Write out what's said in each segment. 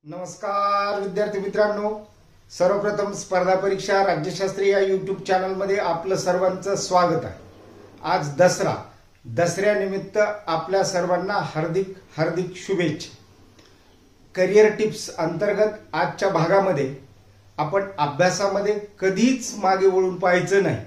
नमस्कार विद्यार्थी मित्रांनो, सर्वप्रथम स्पर्धा परीक्षा राज्यशास्त्री या यूट्यूब चॅनलमध्ये आपलं सर्वांचं स्वागत आहे। आज दसऱ्यानिमित्त आपल्या सर्वांना हार्दिक हार्दिक शुभेच्छा। करिअर टिप्स अंतर्गत आजच्या भागामध्ये आपण अभ्यासामध्ये कधीच मागे वळून पाहायचं नाही,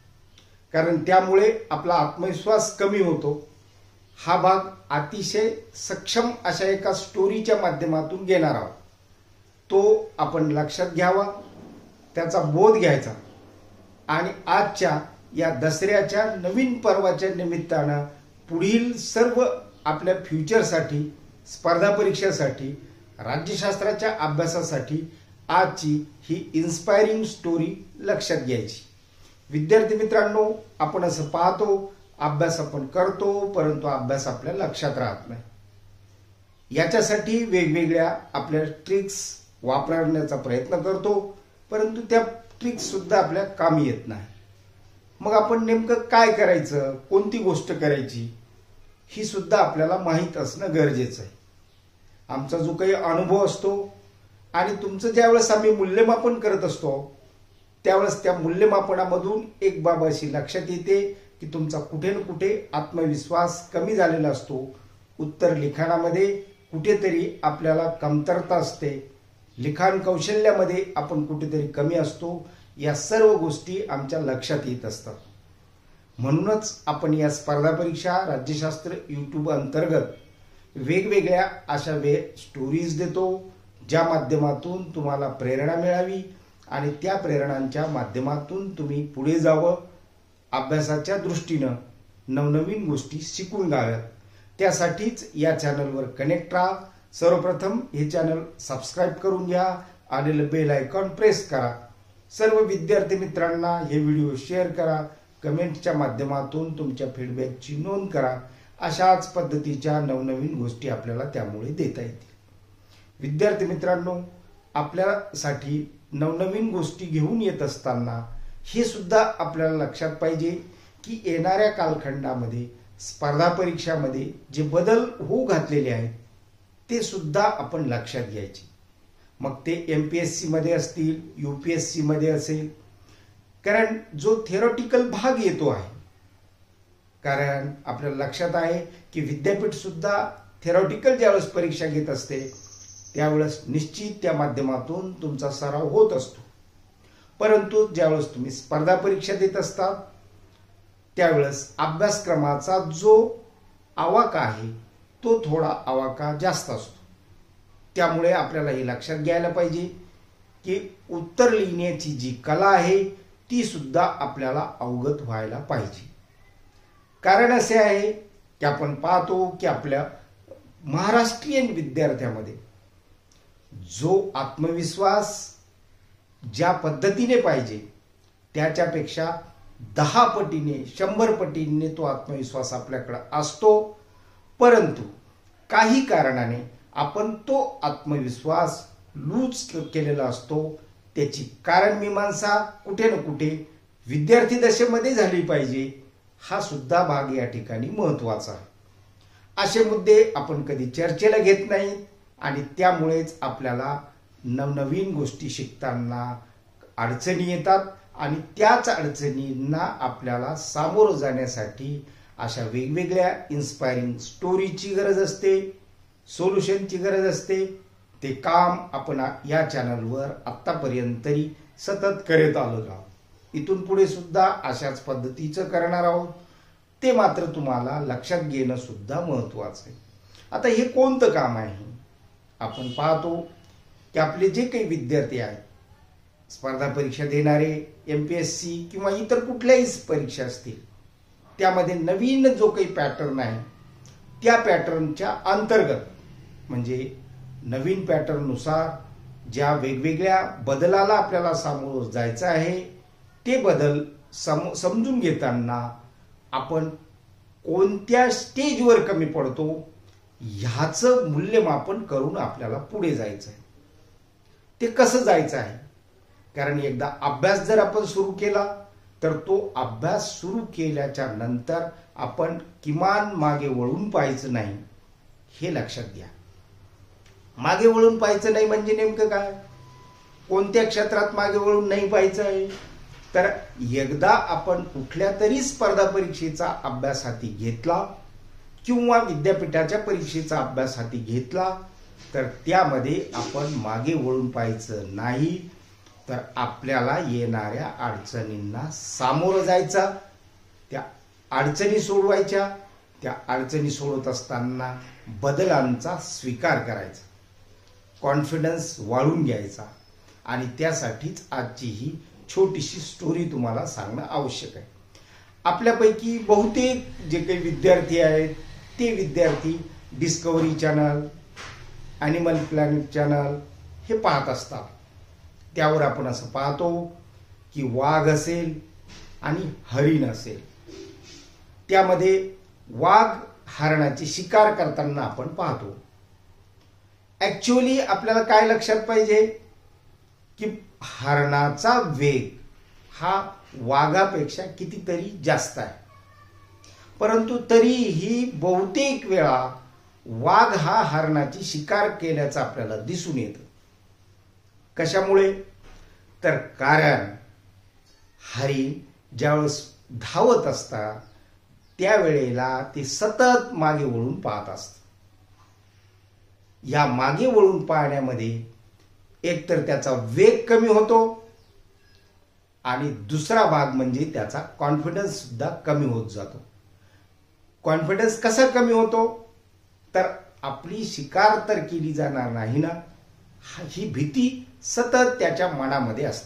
कारण त्यामुळे आपला आत्मविश्वास कमी होतो। हा भाग अतिशय सक्षम अशा एका स्टोरीच्या माध्यमातून घेणार आहोत। तो आपण लक्षात घ्यावा, त्याचा बोध घ्यायचा आणि आजच्या या दसऱ्याच्या नवीन पर्वाच्या निमित्तानं पुढील सर्व आपल्या फ्युचरसाठी, स्पर्धा परीक्षेसाठी, राज्यशास्त्राच्या अभ्यासासाठी आजची ही इन्स्पायरिंग स्टोरी लक्षात घ्यायची। विद्यार्थी मित्रांनो, आपण असं पाहतो, अभ्यास आपण करतो, परंतु अभ्यास आपल्या लक्षात राहत नाही। याच्यासाठी वेगवेगळ्या आपल्या ट्रिक्स वापरण्याचा प्रयत्न करतो, परंतु त्या ट्रिक्स सुद्धा आपल्या कामी येत नाही। मग आपण नेमकं काय करायचं, कोणती गोष्ट करायची, ही सुद्धा आपल्याला माहीत असणं गरजेचं आहे। आमचा जो काही अनुभव असतो आणि तुमचं ज्यावेळेस आम्ही मूल्यमापन करत असतो, त्यावेळेस त्या मूल्यमापनामधून एक बाब अशी लक्षात येते की तुमचा कुठे ना कुठे आत्मविश्वास कमी झालेला असतो। उत्तर लिखाणामध्ये कुठेतरी आपल्याला कमतरता असते, लिखाण कौशल्यामध्ये आपण कुठेतरी कमी असतो। या सर्व गोष्टी आमच्या लक्षात येत असतात। म्हणूनच आपण या स्पर्धा परीक्षा राज्यशास्त्र यूट्यूब अंतर्गत वेगवेगळ्या अशा स्टोरीज देतो, ज्या माध्यमातून तुम्हाला प्रेरणा मिळावी आणि त्या प्रेरणांच्या माध्यमातून तुम्ही पुढे जावं, अभ्यासाच्या दृष्टीनं नवनवीन गोष्टी शिकून घ्याव्यात। त्यासाठीच या चॅनलवर कनेक्ट राहा। सर्वप्रथम हे चॅनल सबस्क्राइब करून घ्या आणि बेल आयकॉन प्रेस करा। सर्व विद्यार्थी मित्रांना हे व्हिडिओ शेअर करा, कमेंटच्या माध्यमातून तुमच्या फीडबॅकची नोंद करा। अशाच पद्धतीच्या नवनवीन गोष्टी आपल्याला त्यामुळे देता येतील। विद्यार्थी मित्रांनो, आपल्यासाठी नवनवीन गोष्टी घेऊन येत असताना हे सुद्धा आपल्याला लक्षात पाहिजे की येणाऱ्या कालखंडामध्ये स्पर्धा परीक्षामध्ये जे बदल होऊ घातलेले आहेत ते सुद्धा आपण लक्षात घ्यायचे। मग ते MPSC मध्ये असतील, UPSC मध्ये असेल, कारण जो थिअरॉटिकल भाग येतो आहे, कारण आपल्याला लक्षात आहे की विद्यापीठ सुद्धा थिअरॉटिकल ज्यावेळेस परीक्षा घेत असते त्यावेळेस निश्चित त्या माध्यमातून तुमचा सराव होत असतो। परंतु ज्यावेळेस तुम्ही स्पर्धा परीक्षा देत असतात त्यावेळेस अभ्यासक्रमाचा जो आवाका आहे तो थोडा आवाका जास्त असतो। त्यामुळे आपल्याला हे लक्षात घ्यायला पाहिजे की उत्तर लिहिण्याची जी कला आहे ती सुद्धा आपल्याला अवगत व्हायला पाहिजे। कारण असे आहे की आपण पाहतो की आपल्या महाराष्ट्रीयन विद्यार्थ्यांमध्ये जो आत्मविश्वास ज्या पद्धतीने पाहिजे त्याच्यापेक्षा 10 पटीने 100 पटीने तो आत्मविश्वास आपल्याकडे असतो, परंतु काही कारणाने आपण तो आत्मविश्वास लूज केलेला असतो। त्याची कारण मीमांसा कुठे ना कुठे विद्यार्थी दशेमध्ये झाली पाहिजे, हा सुद्धा भाग या ठिकाणी महत्वाचा आहे। असे मुद्दे आपण कधी चर्चेला घेत नाहीत आणि त्यामुळेच आपल्याला नवनवीन गोष्टी शिकताना अडचणी येतात आणि त्याच अडचणींना आपल्याला सामोरं जाण्यासाठी अशा वेगवेगळ्या इन्स्पायरिंग स्टोरीची गरज असते, सोल्युशनची गरज असते। ते काम आपण या चॅनलवर आतापर्यंत तरी सतत करत आलो आहोत, इथून पुढे सुद्धा अशाच पद्धतीचं करणार आहोत। ते मात्र तुम्हाला लक्षात घेणं सुद्धा महत्वाचं आहे। आता हे कोणतं काम आहे? आपण पाहतो की आपले जे काही विद्यार्थी आहेत, स्पर्धा परीक्षा देणारे, MPSC किंवा इतर कुठल्याही परीक्षा असतील, त्यामध्ये नवीन जो काही पॅटर्न आहे त्या पॅटर्नच्या अंतर्गत, म्हणजे नवीन पॅटर्ननुसार ज्या वेगवेगळ्या बदलाला आपल्याला सामोरं जायचं आहे ते बदल समजून घेताना आपण कोणत्या स्टेजवर कमी पडतो ह्याचं मूल्यमापन करून आपल्याला पुढे जायचं आहे। ते कसं जायचं आहे? कारण एकदा अभ्यास जर आपण सुरू केला तर तो अभ्यास सुरू केल्याच्या नंतर आपण किमान मागे वळून पाहायचं नाही, हे लक्षात घ्या। मागे वळून पाहायचं नाही म्हणजे नेमकं काय? कोणत्या क्षेत्रात मागे वळून नाही पाहायचं आहे? तर एकदा आपण कुठल्या तरी स्पर्धा परीक्षेचा अभ्यास हाती घेतला किंवा विद्यापीठाच्या परीक्षेचा अभ्यास हाती घेतला तर त्यामध्ये आपण मागे वळून पाहायचं नाही, तर आपल्याला येणाऱ्या अडचणींना सामोरं जायचं, त्या अडचणी सोडवायच्या, त्या अडचणी सोडवत असताना बदलांचा स्वीकार करायचा, कॉन्फिडन्स वाढवून घ्यायचा. आणि त्यासाठीच आजची ही छोटीशी स्टोरी तुम्हाला सांगणं आवश्यक आहे. आपल्यापैकी बहुतेक जे काही विद्यार्थी आहेत ते विद्यार्थी Discovery channel, Animal Planet channel हे पाहत असतात. त्यावर आपण असं पाहतो की वाघ असेल आणि हरिण असेल, त्यामध्ये वाघ हरणाची शिकार करताना आपण पाहतो. ॲक्च्युअली आपल्याला काय लक्षात पाहिजे की हरणाचा वेग हा वाघापेक्षा कितीतरी जास्त आहे, परंतु तरीही बहुतेक वेळा वाघ हा हरणाची शिकार केल्याचं आपल्याला दिसून येतं. कशामुळे? तर कारण हरिण ज्यावेळेस धावत असतात त्यावेळेला ते सतत मागे वळून पाहत असतात. या मागे वळून पाहण्यामध्ये एकतर त्याचा वेग कमी होतो आणि दुसरा भाग म्हणजे त्याचा कॉन्फिडन्स सुद्धा कमी होत जातो. कॉन्फिडन्स कसा कमी होतो? तर आपली शिकार तर केली जाणार नाही ना, ही भीती सतत त्याच्या मनामध्ये असते.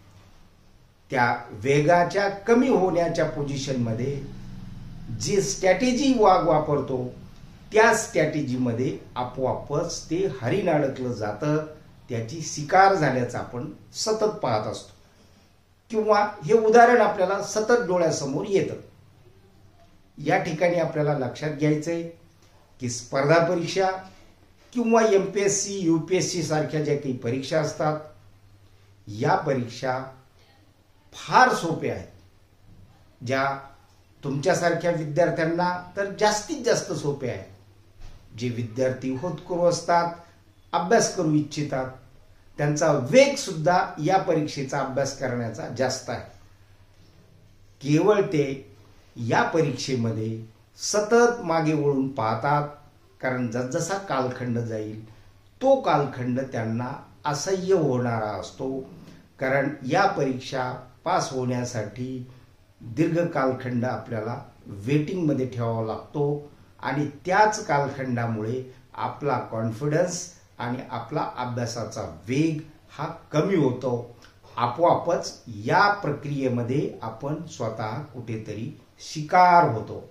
त्या वेगाच्या कमी होण्याच्या पोझिशनमध्ये जी स्ट्रॅटेजी वाघ वापरतो त्या स्ट्रॅटेजीमध्ये आपोआपच ते हरिण अडकलं जातं, त्याची शिकार झाल्याचं आपण सतत पाहत असतो. किंवा हे उदाहरण आपल्याला सतत डोळ्यासमोर येतं. या ठिकाणी आपल्याला लक्षात घ्यायचंय की स्पर्धा परीक्षा किंवा MPSC UPSC सारख्या ज्या काही परीक्षा असतात या परीक्षा फार सोप्या आहेत. ज्या तुमच्यासारख्या विद्यार्थ्यांना तर जास्तीत जास्त सोप्या आहेत. जे विद्यार्थी होतकरू असतात, अभ्यास करू इच्छितात, त्यांचा वेग सुद्धा या परीक्षेचा अभ्यास करण्याचा जास्त आहे. केवळ ते या परीक्षेमध्ये सतत मागे वळून पाहतात, कारण जसजसा कालखंड जाईल तो कालखंड त्यांना असह्य होणारा असतो. कारण या परीक्षा पास होण्यासाठी दीर्घ कालखंड आपल्याला वेटिंगमध्ये ठेवावा लागतो आणि त्याच कालखंडामुळे आपला कॉन्फिडन्स आणि आपला अभ्यासाचा वेग हा कमी होतो. आपोआपच या प्रक्रियेमध्ये आपण स्वतः कुठेतरी शिकार होतो.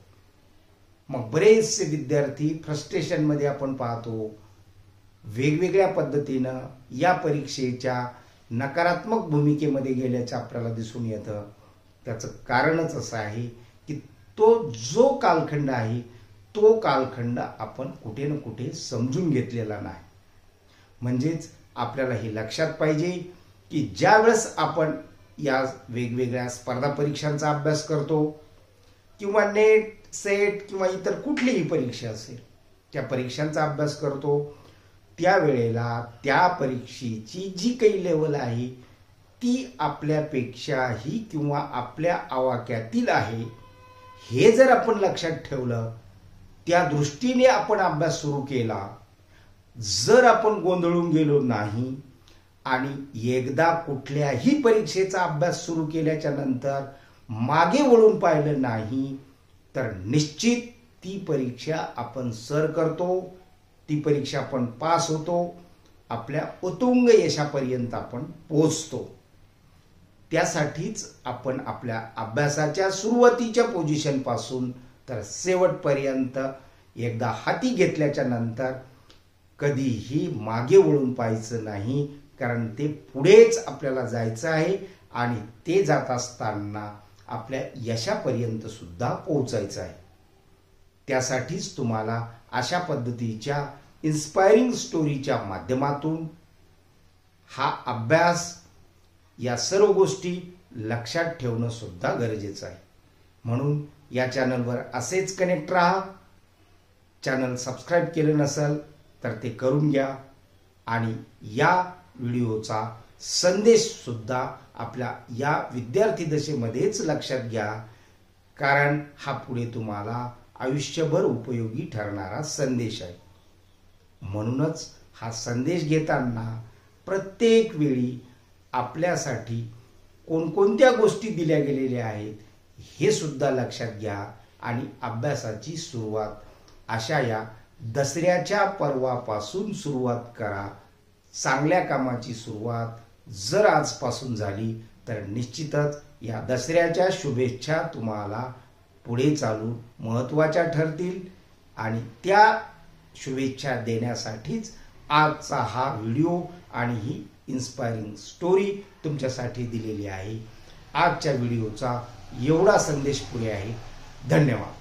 मग बरेचसे विद्यार्थी फ्रस्ट्रेशनमध्ये आपण पाहतो. वेगवेगळ्या पद्धतीनं या परीक्षेच्या नकारात्मक भूमिकेमध्ये गेल्याचं आपल्याला दिसून येतं. त्याचं कारणच असं आहे की तो जो कालखंड आहे तो कालखंड आपण कुठे ना कुठे समजून घेतलेला नाही. म्हणजेच आपल्याला हे लक्षात पाहिजे की ज्या वेळेस आपण या वेगवेगळ्या स्पर्धा परीक्षांचा अभ्यास करतो किंवा नेट, सेट किंवा इतर कुठलीही परीक्षा असेल त्या परीक्षांचा अभ्यास करतो त्यावेळेला त्या परीक्षेची जी काही लेवल आहे ती आपल्यापेक्षाही किंवा आपल्या आवाक्यातील आहे हे जर आपण लक्षात ठेवलं, त्या दृष्टीने आपण अभ्यास सुरू केला, जर आपण गोंधळून गेलो नाही आणि एकदा कुठल्याही परीक्षेचा अभ्यास सुरू केल्याच्या नंतर मागे वळून पाहिलं नाही तर निश्चित ती परीक्षा आपण सर करतो, ती परीक्षा आपण पास होतो, आपल्या उत्तुंग यशापर्यंत आपण पोहोचतो. त्यासाठीच आपण आपल्या अभ्यासाच्या सुरुवातीच्या पोझिशन पासून तर शेवटपर्यंत एकदा हाती घेतल्याच्या नंतर कधीही मागे वळून पाहायचं नाही, कारण ते पुढेच आपल्याला जायचं आहे आणि ते जात असताना आपल्या यशापर्यंत सुद्धा पोहोचायचं आहे. त्यासाठीच तुम्हाला अशा पद्धतीच्या इन्स्पायरिंग स्टोरीच्या माध्यमातून हा अभ्यास, या सर्व गोष्टी लक्षात ठेवणं सुद्धा गरजेचं आहे. म्हणून या चॅनलवर असेच कनेक्ट राहा. चॅनल सबस्क्राईब केलं नसेल तर ते करून घ्या. आणि या व्हिडिओचा संदेश सुद्धा आपल्या या विद्यार्थी दशेमध्येच लक्षात घ्या, कारण हा पुढे तुम्हाला आयुष्यभर उपयोगी ठरणारा संदेश आहे. म्हणूनच हा संदेश घेताना प्रत्येक वेळी आपल्यासाठी कोणकोणत्या गोष्टी दिल्या गेलेल्या आहेत हे सुद्धा लक्षात घ्या आणि अभ्यासाची सुरुवात अशा या दसऱ्याच्या पर्वापासून सुरुवात करा. चांगल्या कामाची सुरुवात जर आजपासून झाली तर निश्चितच या दसऱ्याच्या शुभेच्छा तुम्हाला पुढे चालून महत्त्वाच्या ठरतील आणि त्या शुभेच्छा देण्यासाठीच आजचा हा व्हिडिओ आणि ही इन्स्पायरिंग स्टोरी तुमच्यासाठी दिलेली आहे. आजच्या व्हिडिओचा एवढा संदेश पुरे आहे. धन्यवाद.